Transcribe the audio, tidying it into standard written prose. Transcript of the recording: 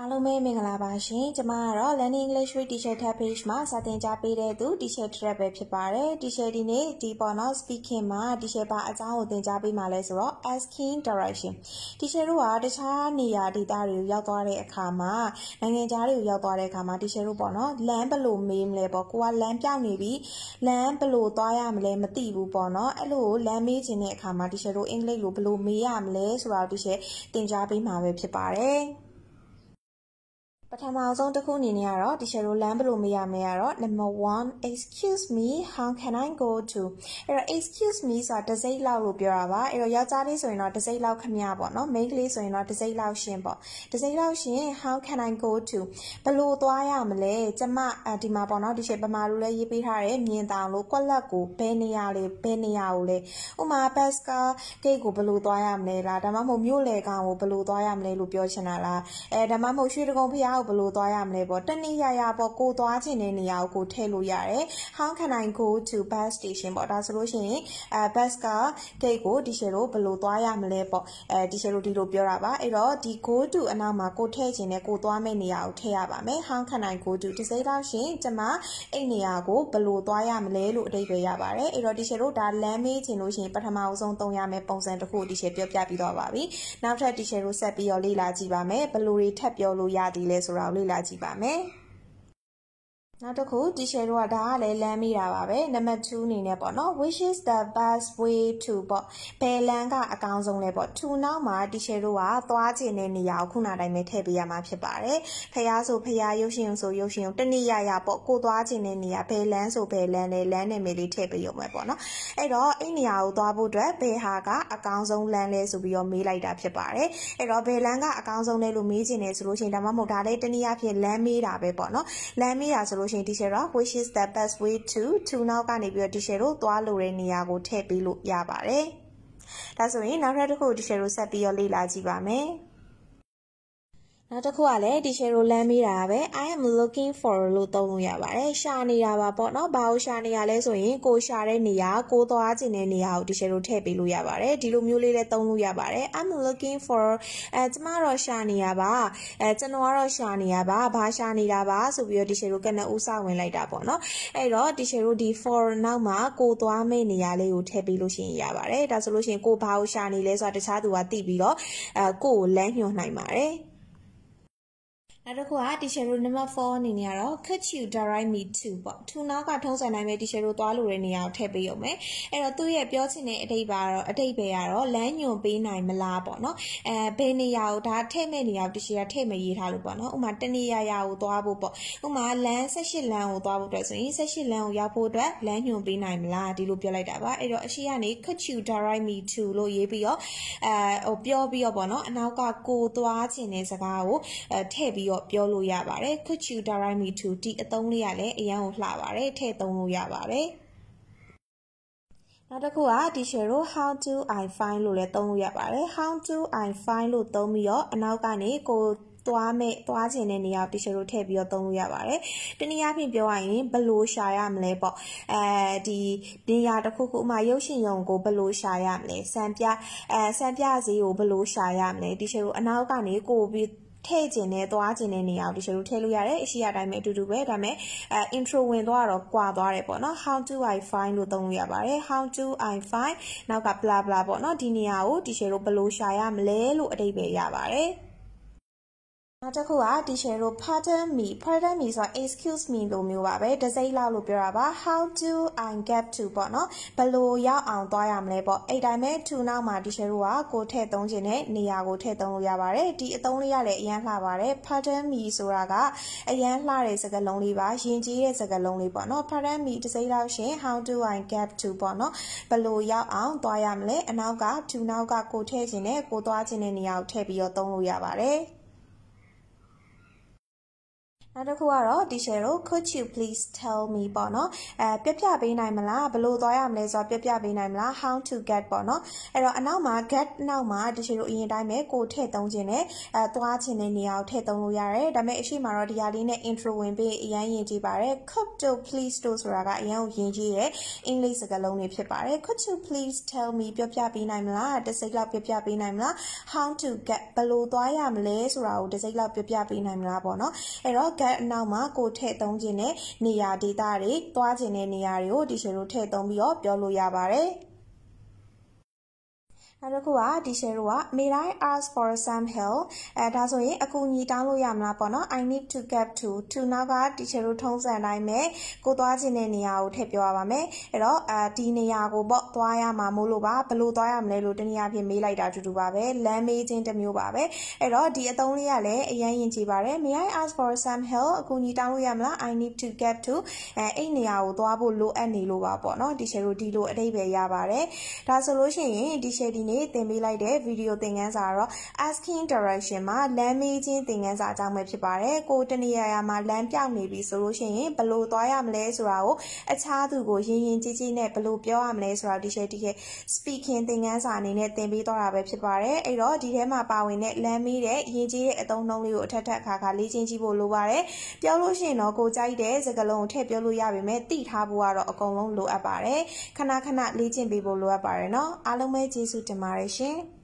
အားလုံးပဲမင်္ဂလာပါရှင်ကျမကတော့ Learning English with Teacher Tab page မှာစာသင်ကြားပေးတဲ့သူ Teacher Tab ပဲဖြစ်ပါတယ် Teacher ဒီနေ့ဒီပေါ်တော့ speaking မှာ Teacher ဘာအကြောင်းကိုသင်ကြားပေးမှာလဲဆိုတော့ asking direction Teacher တို့ကတခြားနေရာဒေသတွေကိုရောက်သွားတဲ့အခါမှာနိုင်ငံခြားတွေကိုရောက်သွားတဲ့အခါမှာ Teacher တို့ပေါ့နော်လမ်းဘယ်လိုမေးမလဲပေါ့ကိုကလမ်းပြောင်းနေပြီလမ်းဘယ်လိုသွားရမလဲမသိဘူးပေါ့နော်အဲ့လိုလမ်းမေးခြင်းတဲ့အခါမှာ Teacher တို့အင်္ဂလိပ်လိုဘယ်လိုမေးရမလဲဆိုတာကို Teacher သင်ကြားပေးမှာပဲဖြစ်ပါတယ်ပထမဆုံးတစ်ခုအနေနဲ့ကတော့ Teacher တို့လမ်းဘယ်လိုမေးရမလဲကတော့ number 1 excuse me how can I go to အဲ့တော့ excuse me ဆိုတာတစ်စိတ်လောက်လို့ပြောတာပါအဲ့တော့ယောက်ျားလေးဆိုရင်တော့တစ်စိတ်လောက်ခမရပေါ့နော်မိန်းကလေးဆိုရင်တော့တစ်စိတ်လောက်ရှင်ပေါ့တစ်စိတ်လောက်ရှင် how can I go to ဘယ်လိုသွားရမလဲကျမဒီမှာပေါ့နော် Teacher ပမာလိုလည်းရေးပေးထားတယ်မြင်တောင်လို့ကွက်လက်ကိုဘယ်နေရာကိုလဲဥမာ bus ကားဂိတ်ကိုဘယ်လိုသွားရမလဲလားဒါမှမဟုတ်မြို့လေကောင်ကိုဘယ်လိုသွားရမလဲလို့ပြောချင်တာလားဒါမှမဟုတ်ရွှေတကုံဖျားဘယ်လိုသွားရမလဲပေါ့တနည်းရပေါ့ကိုသွားချင်တဲ့နေရာကိုထည့်လို့ရတယ် How can I go to bus station ပေါ့ဒါဆိုလို့ရှိရင်bus ကဂိတ်ကို Teacher တို့ဘယ်လိုသွားရမလဲပေါ့Teacher တို့ဒီလိုပြောတာပါအဲ့တော့ဒီ go to အနောက်မှာကိုထည့်ချင်တဲ့ကိုသွားမယ့်နေရာကိုထည့်ရပါမယ် How can I go to ဒီစိတ်တော့ရှင်ကျမအဲ့နေရာကိုဘယ်လိုသွားရမလဲလို့အဓိပ္ပာယ်ရပါတယ်အဲ့တော့ Teacher တို့ဒါလမ်းမေးချင်လို့ရှိရင်ပထမအဆုံးသုံးရမယ့်ပုံစံတစ်ခုကို Teacher ပြောပြပြီးတော့ပါပြီနောက်ထပ် Teacher တို့ဆက်ပြီးတော့လေ့လာကြည့်ပါမယ်ဘယ်လိုတွေထပ်ပြောလို့ရသည်လဲဆိုတာကိုလေ့လာကြည့်ပါမယ်နောက်တစ်ခု Teacher တို့ကဒါကလည်းလမ်းမိတာပါပဲ number 2အနေနဲ့ပေါ့နော် which is the best way to ပေါ့ဘယ်လမ်းကအကောင်းဆုံးလဲပေါ့ to နောက်မှာ Teacher တို့ကသွားချင်တဲ့နေရာကိုခုနတိုင်းပဲထည့်ပေးရမှာဖြစ်ပါတယ်ဖျားဆိုဖျားရုပ်ရှင်ဆိုရုပ်ရှင်တနည်းရပေါ့ကိုသွားချင်တဲ့နေရာဘယ်လမ်းဆိုဘယ်လမ်းလဲလမ်းနယ်မြေလေးထည့်ပေးရုံပဲပေါ့နော်အဲ့တော့အဲ့နေရာကိုသွားဖို့အတွက်ဘယ်ဟာကအကောင်းဆုံးလမ်းလဲဆိုပြီးတော့မေးလိုက်တာဖြစ်ပါတယ်အဲ့တော့ဘယ်လမ်းကအကောင်းဆုံးလဲလို့မေးချင်တယ်ဆိုလို့ရှိရင်ဒါမှမဟုတ်ဒါလည်းတနည်းအားဖြင့်လမ်းမေးတာပဲပေါ့နော်လမ်းမေးတာဆိုလို့Teacher က which is the best way to နောက်ကနေပြီးတော့ Teacher တို့သွားလို့တဲ့နေရာကိုထည့်ပေးလို့ရပါတယ်။ဒါဆိုရင်နောက်ထပ်တစ်ခု Teacher တို့ဆက်ပြီးတော့လေ့လာကြည့်ပါမယ်။နောက်တစ်ခုကလည်း Teacher တို့လမ်းမေးတာပဲ I am looking for လို့သုံးလို့ရပါတယ်ရှာနေတာပါပေါ့နော်ဘာကိုရှာနေရလဲဆိုရင်ကိုရှာတဲ့နေရာကိုသွားချင်တဲ့နေရာကို Teacher တို့ထည့်ပေးလို့ရပါတယ်ဒီလိုမျိုးလေးလည်းသုံးလို့ရပါတယ် I'm looking for ကျမတော့ရှာနေရပါကျွန်တော်ကတော့ရှာနေရပါဘာရှာနေတာပါဆိုပြီးတော့ Teacher တို့ကနဦးစဝင်လိုက်တာပေါ့နော်အဲ့တော့ Teacher တို့ဒီ for နောက်မှာကိုသွားမယ့်နေရာလေးကိုထည့်ပေးလို့ရှိရင်ရပါတယ်ဒါဆိုလို့ရှိရင်ကိုဘာကိုရှာနေလဲဆိုတာတခြားသူကသိပြီးတော့ကိုကိုလမ်းညွှန်နိုင်ပါတယ်နောက်တစ်ခုက Teacher တို့ number 4အနေနဲ့ကတော့ could you direct me to ပေါ့ to နောက်ကထုံးစံတိုင်းပဲ Teacher တို့သွားလို့တဲ့နေရာကိုထည့်ပေးရုံပဲအဲ့တော့သူ့ရဲ့ပြောချင်တဲ့အဓိပ္ပာယ်ကတော့လမ်းညွှန်ပေးနိုင်မလားပေါ့နော်ဘယ်နေရာကိုဒါထည့်မဲ့နေရာကို Teacher ကထည့်မရေးထားလို့ပေါ့နော်ဥမာတနေရာကိုသွားဖို့ပေါ့ဥမာလမ်း18လမ်းကိုသွားဖို့အတွက်ဆိုရင်18လမ်းကိုရောက်ဖို့အတွက်လမ်းညွှန်ပေးနိုင်မလားဒီလိုပြောလိုက်တာပါအဲ့တော့အရှိကနေ could you direct me to လို့ရေးပြီးတော့ပြောပြီးတော့ပေါ့နော်အနောက်ကကိုသွားချင်တဲ့စကားကိုထည့်ပြီးပြောလို့ရပါတယ် could you direct me to ဒီအသုံးလေးကလည်းအရန်ကိုလှပါတယ်ထည့်သုံးလို့ရပါတယ်နောက်တစ်ခုက Teacher တို့ how do I find လို့လည်းသုံးလို့ရပါတယ် how do I find လို့သုံးပြီးတော့အနောက်ကနေကိုသွားချင်တဲ့နေရာကို Teacher တို့ထည့်ပြီးတော့သုံးလို့ရပါတယ်တနည်းအားဖြင့်ပြောရရင်ဘယ်လိုရှာရမလဲပေါ့ဒီနေရာတစ်ခုခုဥမာရုပ်ရှင်ရုံကိုဘယ်လိုရှာရမလဲစံပြဈေးကိုဘယ်လိုရှာရမလဲ Teacher တို့အနောက်ကနေကိုပြီးထည့်ခြင်းနဲ့သွားခြင်းတဲ့နေရာကို Teacher တို့ထည့်လို့ရတယ်အရှိရတိုင်းပဲအတူတူပဲဒါပေမဲ့intro ဝင်သွားတော့ကွာသွားတယ်ပေါ့နော် how do I find လို့သုံးလို့ရပါတယ် how do I find နောက်က blah blah ပေါ့နော်ဒီနေရာကို Teacher တို့ဘယ်လိုရှာရမလဲလို့အဓိပ္ပာယ်ရပါတယ်နောက်တစ်ခုက Teacher တို့ pardon me ဆို excuse me လိုမျိုးပါပဲတစ်စိတ်လောက်လို့ပြောတာပါ how do I get to ပေါ့နော်ဘယ်လိုရောက်အောင်သွားရမလဲပေါ့အဲ့တိုင်းပဲ to နောက်မှာ Teacher တို့ကကိုထည့်သုံးခြင်းနဲ့နေရာကိုထည့်သုံးလို့ရပါတယ်ဒီအသုံးလေးကလည်းအရန်လှပါတယ် pardon me ဆိုတာကအရန်လှတဲ့စကားလုံးလေးပါယဉ်ကျေးတဲ့စကားလုံးလေးပေါ့နော် pardon me တစ်စိတ်လောက်ရှင် how do I get to ပေါ့နော်ဘယ်လိုရောက်အောင်သွားရမလဲအနောက်က to နောက်ကကိုထည့်ခြင်းနဲ့ကိုသွားခြင်းတဲ့နေရာကိုထည့်ပြီးတော့သုံးလို့ရပါတယ်နောက်တစ်ခုကတော့ teacher တို့ could you please tell me ပေါ့နော်ပြပြပေးနိုင်မလားဘယ်လိုသွားရမလဲဆိုတော့ပြပြပေးနိုင်မလား how to get ပေါ့နော်အဲ့တော့အနောက်မှာ get နောက်မှာ teacher တို့အရင်တိုင်းပဲကိုထည့်သုံးခြင်းနဲ့သွားခြင်းတဲ့နေရာကိုထည့်သုံးလို့ရတယ်ဒါပေမဲ့အရှိမှာတော့ဒီဟာလေးနဲ့ intro ဝင်ပြီးအရင်ယဉ်ကြည့်ပါတယ် could to please တို့ဆိုတာကအရင်ကိုယဉ်ကြည့်ရဲ့အင်္ဂလိပ်စကားလုံးတွေဖြစ်ပါတယ် could you please tell me ပြပြပေးနိုင်မလားတစ်စိတ်လောက်ပြပြပေးနိုင်မလား how to get ဘယ်လိုသွားရမလဲဆိုတာကိုတစ်စိတ်လောက်ပြပြပေးနိုင်မလားပေါ့နော်အဲ့တော့ get အနောက်မှာကိုထည့်သုံးခြင်းနဲ့နေရာဒေသတွေသွားခြင်းတဲ့နေရာတွေကို teacher တို့ထည့်သုံးပြီးတော့ပြောလို့ရပါတယ်နောက်တစ်ခုက teacher တို့က may I ask for some help ဒါဆိုရင်အကူအညီတောင်းလို့ရမလားပေါ့နော် I need to get to နောက်က teacher တို့ထုံးစံတိုင်းပဲကိုသွားခြင်းတဲ့နေရာကိုထည့်ပြောရပါမယ်အဲ့တော့ဒီနေရာကိုပေါ့သွားရမှာမို့လို့ပါဘယ်လိုသွားရမလဲလို့တနည်းအားဖြင့်မေးလိုက်တာတူပါပဲလမ်းမေးခြင်းတစ်မျိုးပါပဲအဲ့တော့ဒီအသုံးလေးကလည်းအရင်ယဉ်ကြည့်ပါတယ် may I ask for some help အကူအညီတောင်းလို့ရမလား I need to get to အဲ့နေရာကိုသွားဖို့လိုအပ်နေလို့ပါပေါ့နော် teacher တို့ဒီလိုအဓိပ္ပာယ်ရပါတယ်ဒါဆိုလို့ရှိရင် teacher ဒီနေ့သင်ပေးလိုက်တဲ့ဗီဒီယိုသင်ခန်းစာတော့ asking direction မှာလမ်းမေးခြင်းသင်ခန်းစာအကြောင်းပဲဖြစ်ပါတယ်ကိုတနေရာမှာလမ်းပြောင်းနေပြီဆိုလို့ရှိရင်ဘယ်လိုသွားရမလဲဆိုတာကိုအခြားသူကိုရင်ရင်ကြီးကြီးနဲ့ဘယ်လိုပြောရမလဲဆိုတာ teacher speaking သင်ခန်းစာအနေနဲ့သင်ပေးသွားတာပဲဖြစ်ပါတယ်အဲ့တော့ဒီထဲမှာပါဝင်တဲ့လမ်းမေးတဲ့ယဉ်ကျေးတဲ့အသုံးအနှုန်းလေးကိုအထက်အခါလေ့ကျင့်ကြည့်ဖို့လိုပါတယ်ပြောလို့ရှိရင်တော့ကိုကြိုက်တဲ့စကားလုံးကိုထည့်ပြောလို့ရပါမယ်သိထားဖို့ကတော့အကုန်လုံးလိုအပ်ပါတယ်ခဏလေ့ကျင့်ပေးဖို့လိုအပ်ပါတယ်နော်အားလုံးပဲကျေးဇူးတင်ပါတယ်ရှင်